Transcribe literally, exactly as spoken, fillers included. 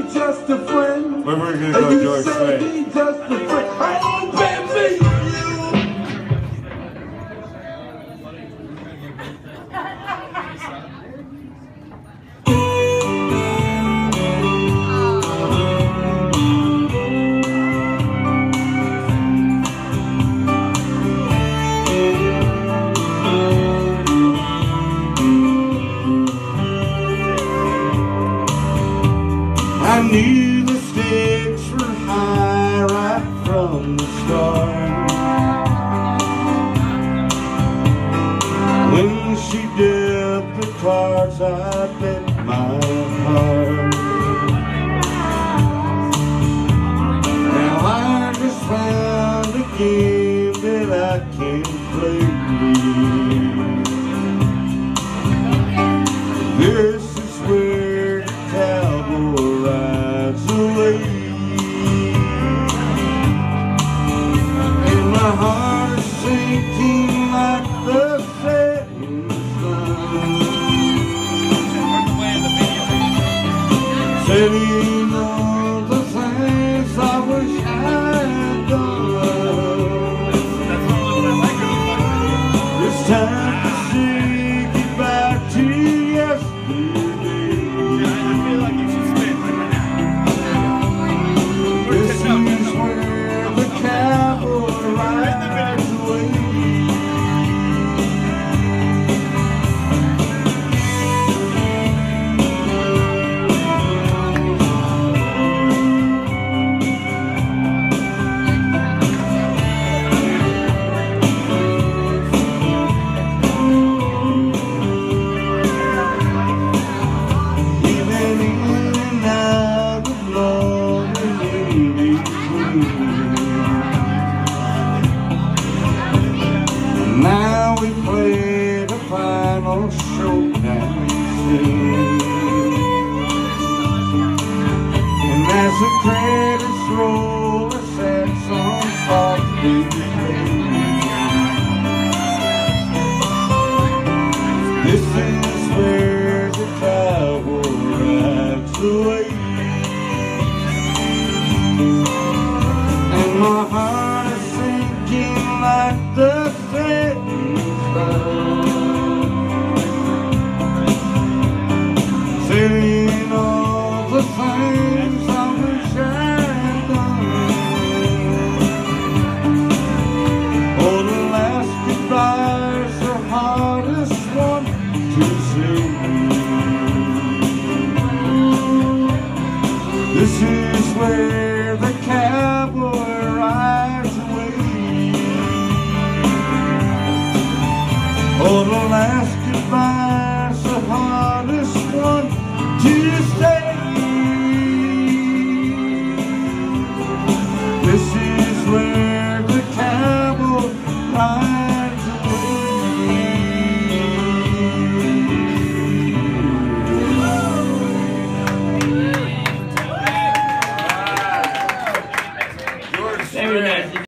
just a friend. Where we're gonna go, George Strait. You say he just a friend. Oh, baby! I knew the stakes were high right from the start. When she dealt the cards, I bet my heart. Now I just found a game that I can play. This is where the cowboy rides away, and my heart is sinking like the setting sun, setting all the things I wish I had done. It's time to say goodbye to yesterday. Now we play the final showdown scene, and as the credits roll, a sad song softly plays. This is where the cowboy rides away, and my heart is sinking like the setting sun, saying all the things I wish I had done. Oh, the last goodbye's the hardest one to say. This is where the cowboy rides away. Oh, the last goodbye.